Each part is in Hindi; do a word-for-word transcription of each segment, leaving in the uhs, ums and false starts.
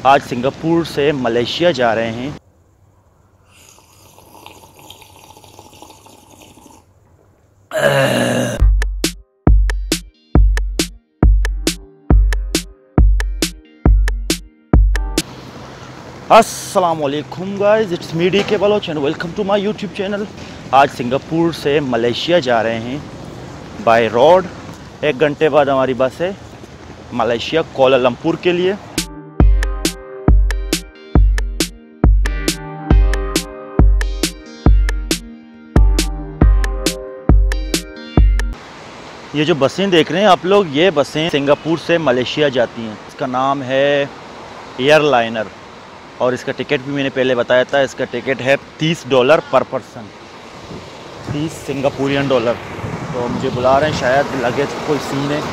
आज सिंगापुर से मलेशिया जा रहे हैं। अस्सलामुअलैकुम guys, it's me D K Baloch and welcome to my YouTube channel. आज सिंगापुर से मलेशिया जा रहे हैं बाय रोड। एक घंटे बाद हमारी बस है मलेशिया कोलालमपुर के लिए। ये जो बसें देख रहे हैं आप लोग, ये बसें सिंगापुर से मलेशिया जाती हैं। इसका नाम है एयरलाइनर और इसका टिकट भी मैंने पहले बताया था। इसका टिकट है तीस डॉलर पर पर्सन, तीस सिंगापुरियन डॉलर। तो मुझे बुला रहे हैं, शायद लगेज कोई सीन है।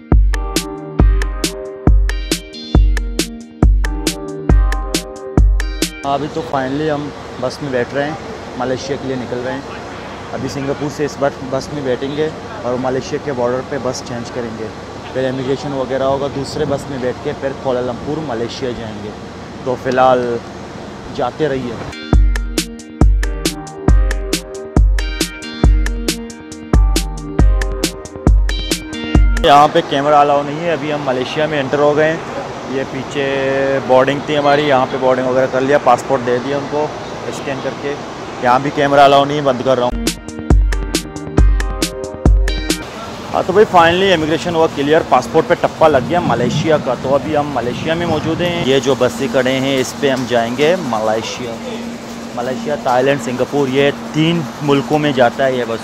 अभी तो फाइनली हम बस में बैठ रहे हैं, मलेशिया के लिए निकल रहे हैं। अभी सिंगापुर से इस बार बस में बैठेंगे और मलेशिया के बॉर्डर पे बस चेंज करेंगे। फिर इमिग्रेशन वगैरह होगा, दूसरे बस में बैठ के फिर कोलालमपुर मलेशिया जाएंगे। तो फ़िलहाल जाते रहिए। यहाँ पे कैमरा अलाउ नहीं है। अभी हम मलेशिया में एंटर हो गए हैं। ये पीछे बोर्डिंग थी हमारी, यहाँ पे बोर्डिंग वगैरह कर लिया, पासपोर्ट दे दिया उनको स्कैन करके। यहाँ भी कैमरा अलाउ नहीं है, बंद कर रहा हूँ। हाँ तो भाई फाइनली इमिग्रेशन हुआ क्लियर, पासपोर्ट पे टप्पा लग गया मलेशिया का। तो अभी हम मलेशिया में मौजूद हैं। ये जो बसें खड़े हैं इस पे हम जाएंगे मलेशिया। मलेशिया, थाईलैंड, सिंगापुर, ये तीन मुल्कों में जाता है ये बस।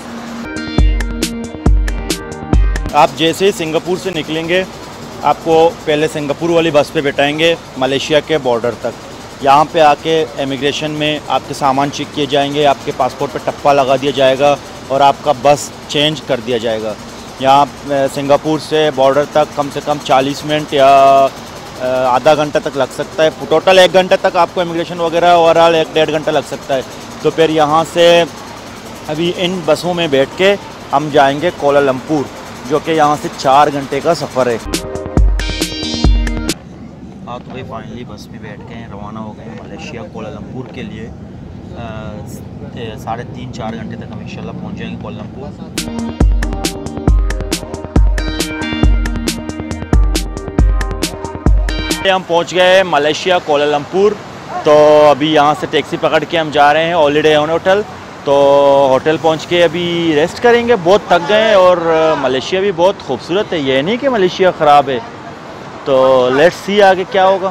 आप जैसे ही सिंगापुर से निकलेंगे आपको पहले सिंगापुर वाली बस पे बैठाएंगे मलेशिया के बॉर्डर तक। यहाँ पे आके इमिग्रेशन में आपके सामान चेक किए जाएंगे, आपके पासपोर्ट पे टप्पा लगा दिया जाएगा और आपका बस चेंज कर दिया जाएगा। यहाँ सिंगापुर से बॉर्डर तक कम से कम चालीस मिनट या आधा घंटा तक लग सकता है। टोटल एक घंटे तक आपको इमिग्रेशन वगैरह ओवरऑल एक डेढ़ घंटा लग सकता है। तो फिर यहाँ से अभी इन बसों में बैठ के हम जाएंगे कोलालमपुर, जो कि यहाँ से चार घंटे का सफ़र है। हाँ तो भाई फाइनली बस में बैठ के रवाना हो गए मलेशिया कोलालमपुर के लिए। साढ़े तीन चार घंटे तक हम इंशाल्लाह पहुँच जाएंगे कोलालमपुर। हम पहुंच गए मलेशिया कोलालमपुर। तो अभी यहाँ से टैक्सी पकड़ के हम जा रहे हैं हॉलीडे ऑन होटल। तो होटल पहुंच के अभी रेस्ट करेंगे, बहुत थक गए और मलेशिया भी बहुत खूबसूरत है, ये नहीं कि मलेशिया ख़राब है। तो लेट्स सी आगे क्या होगा।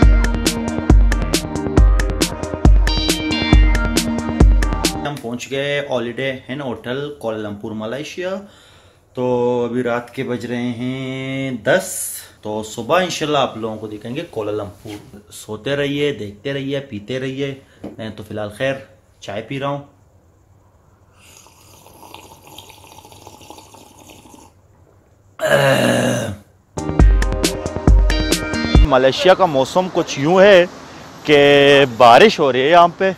हम पहुंच गए Holiday Inn hotel Kuala Lumpur Malaysia. तो अभी रात के बज रहे हैं दस। तो सुबह इंशाल्लाह आप लोगों को दिखेंगे कोलालमपुर। सोते रहिए, देखते रहिए, पीते रहिए। मैं तो फिलहाल खैर चाय पी रहा हूँ। मलेशिया का मौसम कुछ यूं है कि बारिश हो रही है यहाँ पे।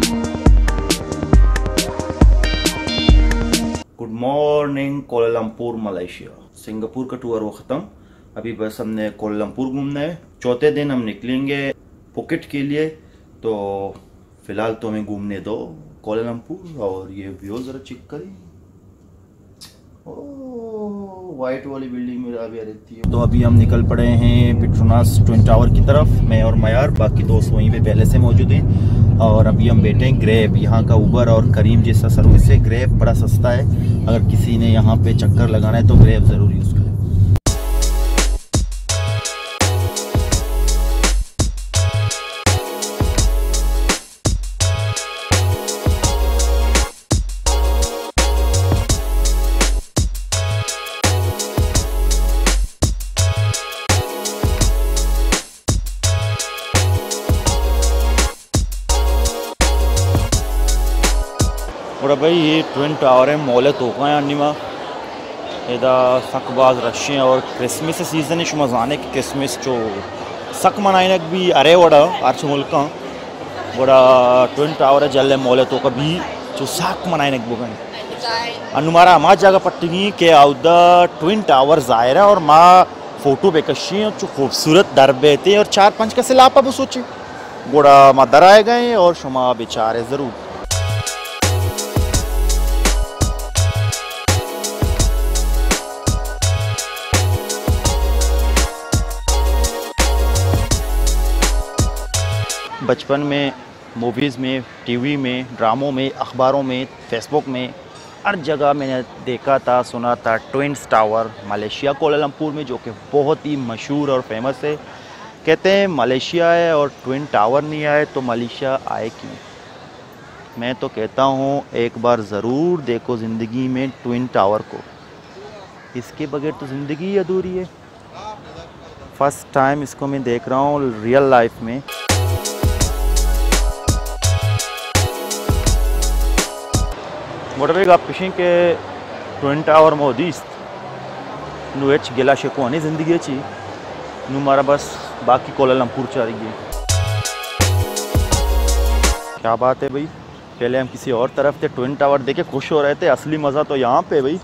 Good morning Kuala Lumpur Malaysia. Singapore का टूर वो ख़त्म, अभी बस हमने कोलालमपुर घूमना है। चौथे दिन हम निकलेंगे पुकेट के लिए। तो फिलहाल तो हमें घूमने दो कोलालमपुर। और ये व्यू ज़रा चेक करें, ओह वाइट वाली बिल्डिंग में अभी रहती है। तो अभी हम निकल पड़े हैं पेट्रोनास ट्विन टावर की तरफ, मैं और मयार। बाकी दोस्त वहीं पे पहले से मौजूद हैं। और अभी हम बैठे हैं ग्रैब। यहाँ का उबर और करीम जैसा सर्विस है। ग्रैब बड़ा सस्ता है, अगर किसी ने यहाँ पे चक्कर लगाना है तो ग्रैब ज़रूर यूज़ करें। और भाई ये ट्विन टावर है मोले तोका है अन्निमा इदा सकबाज रशें और क्रिसमस सीजन इश मजाने की क्रिसमस जो सक मनाइनक भी अरे वड़ा अर्च मुल्क वड़ा ट्विन टावर है जल्ले मोले तोका भी जो सक मनाइनक बुगन अनुमारा मा जगह पट्टी के आउदा ट्विन टावर ज़ाहिर है और माँ फोटो बेकशी जो खूबसूरत दर बेते और चार पाँच कैसे लापा वो सोचे गोड़ा मदर आए गए और शुमा बेचारे ज़रूर। बचपन में मूवीज़ में, टीवी में, ड्रामों में, अखबारों में, फेसबुक में हर जगह मैंने देखा था, सुना था ट्विन्स टावर मलेशिया कोलालमपुर में, जो कि बहुत ही मशहूर और फेमस है। कहते हैं मलेशिया है और ट्विन टावर नहीं आए तो मलेशिया आए क्यों? मैं तो कहता हूँ एक बार ज़रूर देखो ज़िंदगी में ट्विन टावर को, इसके बगैर तो ज़िंदगी ही अधूरी है। फर्स्ट टाइम इसको मैं देख रहा हूँ रियल लाइफ में। मोटरवेग आप पिशिंग के ट्विन टावर मोदीस्त नु एच गिला शेकुआनी ज़िंदगी ची नु मारा बस बाकी कोलालमपुर चा रही है। क्या बात है भाई, पहले हम किसी और तरफ थे, ट्विन टावर देखे खुश हो रहे थे, असली मज़ा तो यहाँ पे भाई।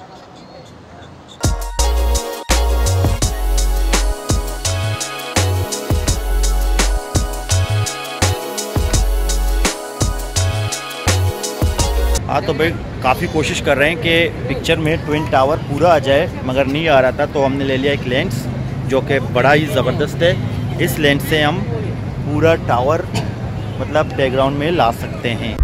हाँ तो भाई काफ़ी कोशिश कर रहे हैं कि पिक्चर में ट्विन टावर पूरा आ जाए, मगर नहीं आ रहा था, तो हमने ले लिया एक लेंस जो कि बड़ा ही ज़बरदस्त है। इस लेंस से हम पूरा टावर मतलब बैकग्राउंड में ला सकते हैं।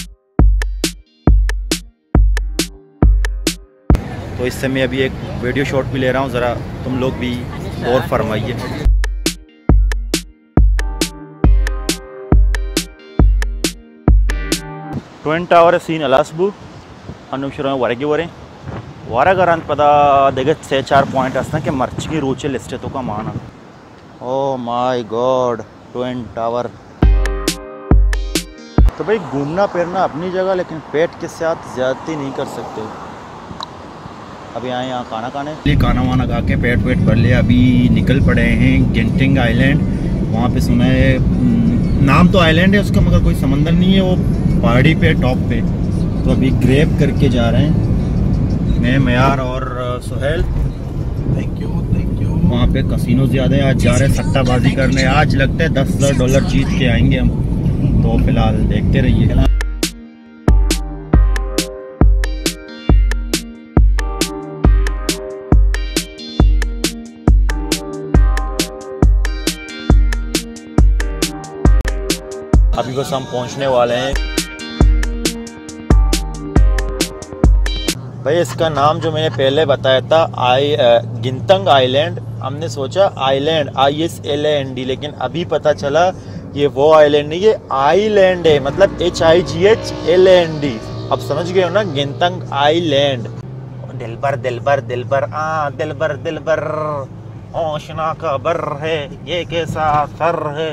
तो इससे मैं अभी एक वीडियो शॉट भी ले रहा हूँ, ज़रा तुम लोग भी गौर फरमाइए। ट्विन टावर सीन अलासबू अनुशुर वरगे वरे वरगरंत पद दगे से चार पॉइंट असना कि मर्ची रोचे लिस्ट तो का माना। Oh my god twin tower. तो भाई घूमना फिरना अपनी जगह, लेकिन पेट के साथ ज्यादती नहीं कर सकते। अभी आए यहाँ खाना खाने, खाना वाना खा के पेट वेट भर लिया, अभी निकल पड़े हैं गेंटिंग आइलैंड। वहाँ पे सुना है, नाम तो आइलैंड है उसका मगर कोई समंदर नहीं है, वो पहाड़ी पे टॉप पे। तो अभी ग्रेब करके जा रहे हैं मैं, मयार और Suhail. Thank you thank you. वहाँ पे कसिनो ज़्यादा है, आज जा रहे हैं सट्टाबाजी करने। आज लगता है दस हज़ार डॉलर जीत के आएंगे हम। तो फिलहाल देखते रहिए। अभी बस हम पहुँचने वाले हैं भाई। इसका नाम जो मैंने पहले बताया था आई गिंतंग आइलैंड, हमने सोचा island I S L A N D, लेकिन अभी पता चला ये वो आइलैंड नहीं, ये आइलैंड है, मतलब H I G H L A N D. अब समझ गए हो ना, गिंतंग आइलैंड। दिलबर दिलबर दिलबर आ दिलबर दिलबर होशना का बर है, ये कैसा सर है।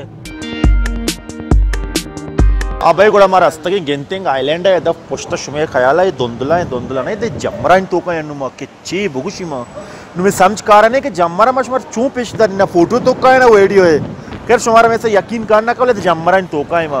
अब भाई गुड़ा हमारा हस्ता की गेंतिंग आइलैंड है, दफ पुष्ट शुमे ख्याल है दोंदला है दोंदला नहीं ते जमरा इन तो का नुमा के ची बुगुशिमा नुमे समझ कारण है कि जमरा मशमर चू पेश दर ना फोटो तो का है ना वीडियो है। खैर शुमारा में से यकीन करना का बोले तो जमरा इन तो का है।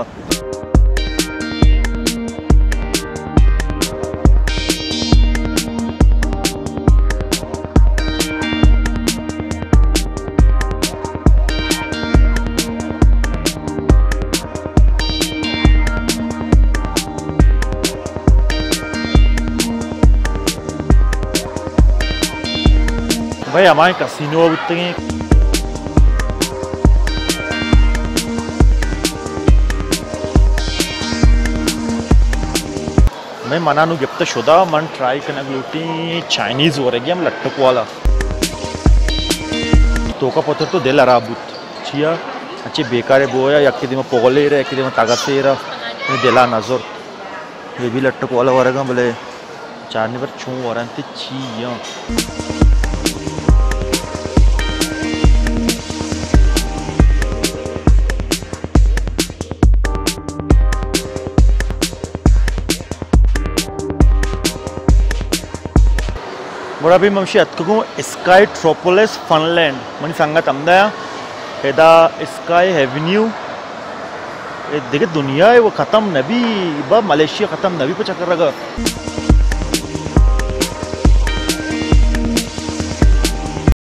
भाई हमारे कसिनो उतरे मैं मना नु गिफ्ट शुदा मन ट्राई करना ग्लूटी चाइनीज हो रही हम लट्टक वाला तो का पत्थर तो दिल अराबुत छिया अच्छे बेकार बोया यक्की दिमा पोगले रे यक्की दिमा ताकत से रहा दिला नजर ये भी लट्टक वाला हो रहा बोले चारने पर छू हो रहा छिया। मोरा भी ममशी अतकू स्काई ट्रोपोलिस फनलैंड मनी सांगत अमदा हेदा स्काई एवेन्यू देखे दुनिया है वो ख़त्म नबी ब मलेशिया ख़त्म नबी पे चक्कर लगा।